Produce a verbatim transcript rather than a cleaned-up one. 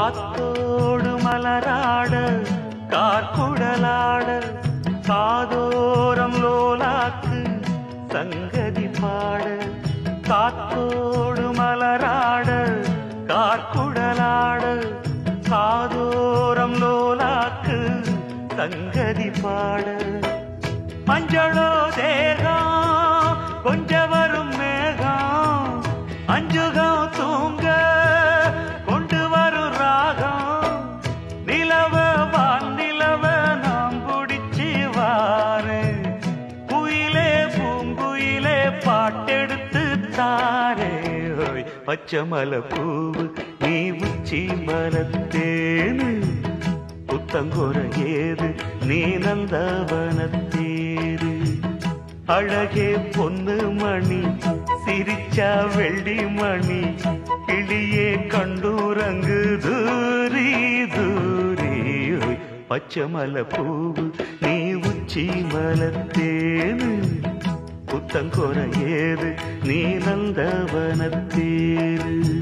காத்தோடு மலராட கார்குழலாட காதோரம் லோலாக்கு சங்கதி பாட காத்தோடு மலராட கார்குழலாட காதோரம் லோலாக்கு சங்கதி பாட மஞ்சளோ தேகம் கொஞ்ச வரும் மேகம் அஞ்சுகம் தூங்க கொண்டு வரும் ராகம் நிலவ வான் நிலவ நாம் பிடிச்சி வாரு குயிலே பூங்குயிலே பாட்டெடுத்து தாரே பச்சை மலை பூவு நீ உச்சி மலத்தேனு புத்தங்கோர ஏது நீ நந்தவனத்தேரு அழகே பொன்னு மணி சிரிச்சா வெள்ளி மணி கிளியே கண்டூரங்கு தூரி தூரி பச்சை மலை பூவு நீ உச்சி மலத்தேனு புத்தங்கோர ஏது நீ நந்தவனத்தேரு